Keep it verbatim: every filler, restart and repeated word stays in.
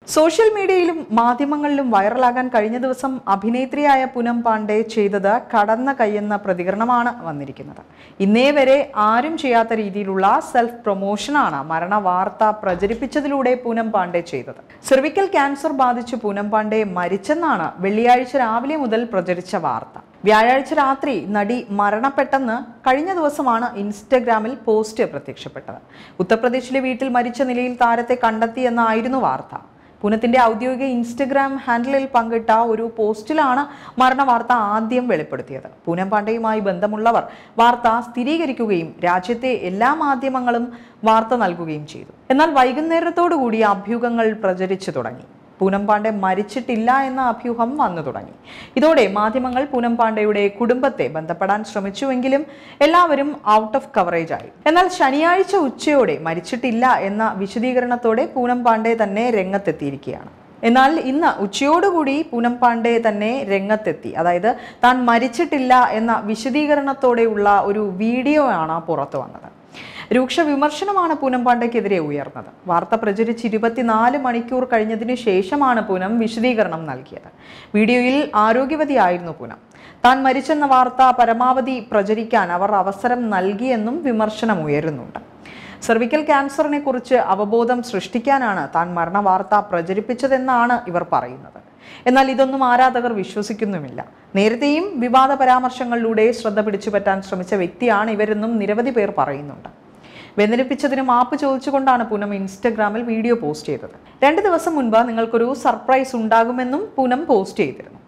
Social മീഡിയയിലും മാധ്യമങ്ങളിലും വൈറലാകാൻ കഴിഞ്ഞ ദിവസം അഭിനേത്രിയായ പൂനം പാണ്ഡെ ചെയ്തത് കടന്ന കൈയെന്ന പ്രതികരണമാണ് വന്നിരിക്കുന്നത്. ഇന്നേ വരെ ആരും ചെയ്യാത്ത രീതിയിലുള്ള സെൽഫ് പ്രൊമോഷനാണ് മരണ വാർത്ത പ്രചരിപ്പിച്ചതിലൂടെ പൂനം പാണ്ഡെ ചെയ്തത്. സെർവിക്കൽ ക്യാൻസർ ബാധിച്ച് പൂനം പാണ്ഡെ മരിച്ചെന്നാണ് വെള്ളിയാഴ്ച രാവിലെ മുതൽ പ്രചരിച്ച വാർത്ത. വ്യാഴാഴ്ച രാത്രി നടി മരണപ്പെട്ടെന്ന് കഴിഞ്ഞ ദിവസമാണ് ഇൻസ്റ്റഗ്രാമിൽ പോസ്റ്റ് പ്രത്യക്ഷപ്പെട്ടത്. ഉത്തർപ്രദേശിലെ വീട്ടിൽ മരിച്ച നിലയിൽ താരത്തെ കണ്ടെത്തിയെന്നായിരുന്നു വാർത്ത. പൂനത്തിന്റെ ഔദ്യോഗിക ഇൻസ്റ്റഗ്രാം ഹാൻഡിലിൽ പങ്കിട്ട ഒരു പോസ്റ്റിലാണ് മരണവാർത്ത ആദ്യം വെളിപ്പെടുത്തിയത്. പൂനം പാണ്ഡെയുമായി ബന്ധമുള്ളവർ വാർത്ത സ്ഥിരീകരിക്കുകയും രാജ്യത്തെ എല്ലാ മാധ്യമങ്ങളും വാർത്ത നൽകുകയും ചെയ്തു. എന്നാൽ വൈകുന്നേരത്തോടുകൂടി അഭ്യൂഹങ്ങൾ പ്രചരിച്ചു തുടങ്ങി. പൂനം പാണ്ഡെ മരിച്ചിട്ടില്ല എന്ന അഭ്യൂഹം വന്നു തുടങ്ങി. ഇതോടെ മാധ്യമങ്ങൾ പൂനം പാണ്ഡെയുടെ കുടുംബത്തെ ബന്ധപ്പെടാൻ ശ്രമിച്ചുവെങ്കിലും എല്ലാവരും ഔട്ട് ഓഫ് കവറേജ് ആയി. എന്നാൽ ശനിയാഴ്ച ഉച്ചയോടെ മരിച്ചിട്ടില്ല എന്ന വിശദീകരണത്തോടെ പൂനം പാണ്ഡെ തന്നെ രംഗത്തെത്തിയിരിക്കുകയാണ്. എന്നാൽ ഇന്ന് ഉച്ചയോടുകൂടി പൂനം പാണ്ഡെ തന്നെ രംഗത്തെത്തി. അതായത് താൻ മരിച്ചിട്ടില്ല എന്ന വിശദീകരണത്തോടെയുള്ള ഒരു വീഡിയോ ആണ് പുറത്തു വന്നത്. രൂക്ഷ വിമർശനമാണ് പൂനം പാണ്ഡെക്കെതിരെ ഉയർന്നത്. വാർത്ത പ്രചരിച്ച് ഇരുപത്തിനാല് മണിക്കൂർ കഴിഞ്ഞതിന് ശേഷമാണ് പൂനം വിശദീകരണം നൽകിയത്. വീഡിയോയിൽ ആരോഗ്യവതിയായിരുന്നു പൂനം. താൻ മരിച്ചെന്ന വാർത്ത പരമാവധി പ്രചരിക്കാൻ അവർ അവസരം നൽകിയെന്നും വിമർശനം ഉയരുന്നുണ്ട്. സെർവിക്കൽ ക്യാൻസറിനെ കുറിച്ച് അവബോധം സൃഷ്ടിക്കാനാണ് താൻ മരണ വാർത്ത പ്രചരിപ്പിച്ചതെന്നാണ് ഇവർ പറയുന്നത്. എന്നാൽ ഇതൊന്നും ആരാധകർ വിശ്വസിക്കുന്നുമില്ല. നേരത്തെയും വിവാദ പരാമർശങ്ങളിലൂടെ ശ്രദ്ധ പിടിച്ചുപറ്റാൻ ശ്രമിച്ച വ്യക്തിയാണ് ഇവരെന്നും നിരവധി പേർ പറയുന്നുണ്ട്. വേദനിപ്പിച്ചതിന് മാപ്പ് ചോദിച്ചുകൊണ്ടാണ് പൂനം ഇൻസ്റ്റഗ്രാമിൽ വീഡിയോ പോസ്റ്റ് ചെയ്തത്. രണ്ട് ദിവസം മുൻപ് നിങ്ങൾക്കൊരു സർപ്രൈസ് ഉണ്ടാകുമെന്നും പൂനം പോസ്റ്റ് ചെയ്തിരുന്നു.